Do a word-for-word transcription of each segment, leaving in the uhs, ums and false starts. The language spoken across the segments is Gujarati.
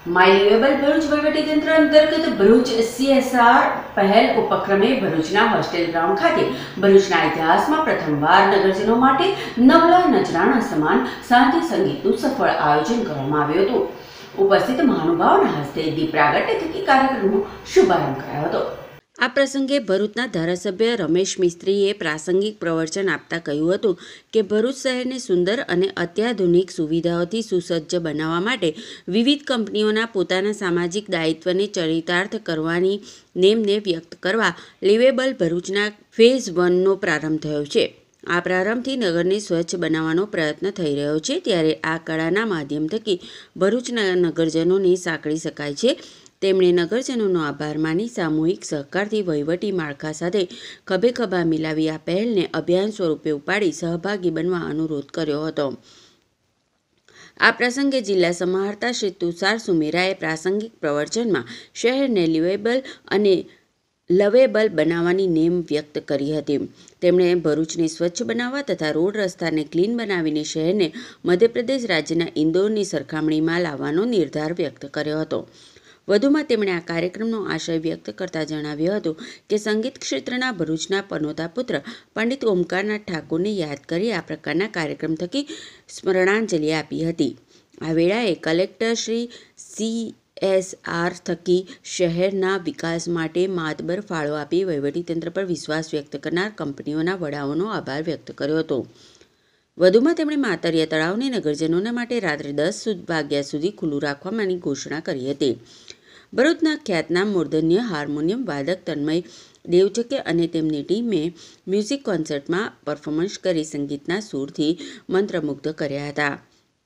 માય લિવેબલ ભરૂચ વહીવટીતંત્ર અંતર્ગત ભરૂચ સીએસઆર પહેલ ઉપક્રમે ભરૂચના હોસ્ટેલ ગ્રાઉન્ડ ખાતે ભરૂચના ઇતિહાસમાં પ્રથમવાર નગરજનો માટે નવલા નજરાણા સમાન શાંતિ સંગીતનું સફળ આયોજન કરવામાં આવ્યું હતું। ઉપસ્થિત મહાનુભાવોના હસ્તે દીપ પ્રાગટ્ય થકી કાર્યક્રમનો શુભારંભ કરાયો હતો। આ પ્રસંગે ભરૂચના ધારાસભ્ય રમેશ મિસ્ત્રીએ પ્રાસંગિક પ્રવચન આપતા કહ્યું હતું કે ભરૂચ શહેરને સુંદર અને અત્યાધુનિક સુવિધાઓથી સુસજ્જ બનાવવા માટે વિવિધ કંપનીઓના પોતાના સામાજિક દાયિત્વને ચરિતાર્થ કરવાની નેમને વ્યક્ત કરવા લિવેબલ ભરૂચના ફેઝ વનનો પ્રારંભ થયો છે। આ પ્રારંભથી નગરને સ્વચ્છ બનાવવાનો પ્રયત્ન થઈ રહ્યો છે, ત્યારે આ કળાના માધ્યમ થકી ભરૂચના નગરજનોને સાંકળી શકાય છે। તેમણે નગરજનોનો આભાર માની સામૂહિક સહકારથી વહીવટી માળખા સાથે ખભે ખભા મિલાવી આ પહેલને અભિયાન સ્વરૂપે ઉપાડી સહભાગી બનવા અનુરોધ કર્યો હતો। આ પ્રસંગે જિલ્લા સમાહર્તા શ્રી તુષાર સુમેરાએ પ્રાસંગિક પ્રવચનમાં શહેરને લિવેબલ અને લવેબલ બનાવવાની નેમ વ્યક્ત કરી હતી। તેમણે ભરૂચને સ્વચ્છ બનાવવા તથા રોડ રસ્તાને ક્લીન બનાવીને શહેરને મધ્યપ્રદેશ રાજ્યના ઇન્દોરની સરખામણીમાં લાવવાનો નિર્ધાર વ્યક્ત કર્યો હતો। વધુમાં તેમણે આ કાર્યક્રમનો આશય વ્યક્ત કરતા જણાવ્યું હતું કે સંગીત ક્ષેત્રના ભરૂચના પનોતા પુત્ર પંડિત ઓમકારનાથ ઠાકોરને યાદ કરી આ પ્રકારના કાર્યક્રમ થકી સ્મરણાંજલિ આપી હતી। આ વેળાએ collector Shri C S R થકી શહેરના વિકાસ માટે માતબર ફાળો આપી વહીવટીતંત્ર પર વિશ્વાસ વ્યક્ત કરનાર કંપનીઓના વડાઓનો આભાર વ્યક્ત કર્યો હતો। વધુમાં તેમણે માતરિયા તળાવને નગરજનોના માટે રાત્રે દસ વાગ્યા સુધી ખુલ્લું રાખવાની ઘોષણા કરી હતી। ભરૂચના ખ્યાતનામ મૂર્ધન્ય હાર્મોનિયમ વાદક તન્મય દેવચકે અને તેમની ટીમે મ્યુઝિક કોન્સર્ટમાં પરફોર્મન્સ કરી સંગીતના સૂરથી મંત્રમુગ્ધ કર્યા હતા।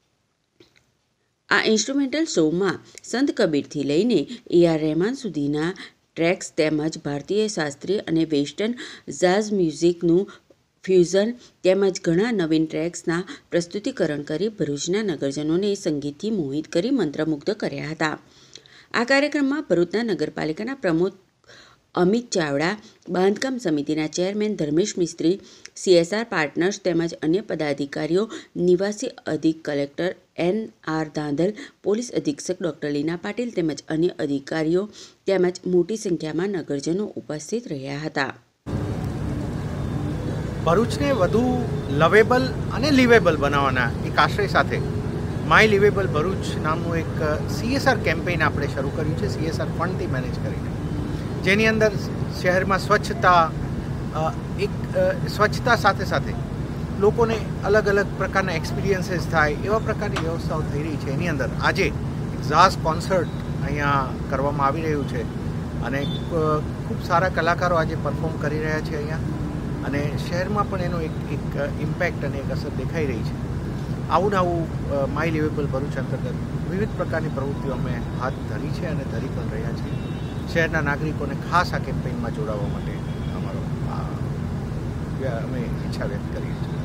આ ઇન્સ્ટ્રુમેન્ટલ શોમાં સંત કબીરથી લઈને એ આર રહેમાન સુધીના ટ્રેક્સ તેમજ ભારતીય શાસ્ત્રીય અને વેસ્ટર્ન ઝાઝ મ્યુઝિકનું ફ્યુઝન તેમજ ઘણા નવીન ટ્રેક્સના પ્રસ્તુતિકરણ કરી ભરૂચના નગરજનોને સંગીતથી મોહિત કરી મંત્રમુગ્ધ કર્યા હતા। આ કાર્યક્રમમાં ભરૂચના નગરપાલિકાના પ્રમુખ અમિત ચાવડા, બાંધકામ સમિતિના chairman Dharmesh Mistry, CSR partners તેમજ અન્ય પદાધિકારીઓ, નિવાસી અધિક collector N R Dhandhal, police અધિક્ષક ડોક્ટર લીના પાટીલ તેમજ અન્ય અધિકારીઓ તેમજ મોટી સંખ્યામાં નગરજનો ઉપસ્થિત રહ્યા હતા। ભરૂચને વધુ લવેબલ અને લિવેબલ બનાવવાના એક આશય સાથે માય લિવેબલ ભરૂચ નામનું એક સીએસઆર કેમ્પેઇન આપણે શરૂ કર્યું છે, સીએસઆર ફંડથી મેનેજ કરીને, જેની અંદર શહેરમાં સ્વચ્છતા એક સ્વચ્છતા સાથે સાથે લોકોને અલગ અલગ પ્રકારના એક્સપિરિયન્સીસ થાય એવા પ્રકારની વ્યવસ્થાઓ થઈ રહી છે। એની અંદર આજે એક ઝાઝ કોન્સર્ટ અહીંયા કરવામાં આવી રહ્યું છે અને ખૂબ સારા કલાકારો આજે પરફોર્મ કરી રહ્યા છે અહીંયા, અને શહેરમાં પણ એનો એક એક ઇમ્પેક્ટ અને એક અસર દેખાઈ રહી છે। આવું ને આવું માય લિવેબલ ભરૂચ અંતર્ગત વિવિધ પ્રકારની પ્રવૃત્તિઓ અમે હાથ ધરી છે અને ધરી પણ રહ્યા છીએ। શહેરના નાગરિકોને ખાસ આ કેમ્પેઇનમાં જોડાવા માટે અમારો અમે ઈચ્છા વ્યક્ત કરીએ છીએ।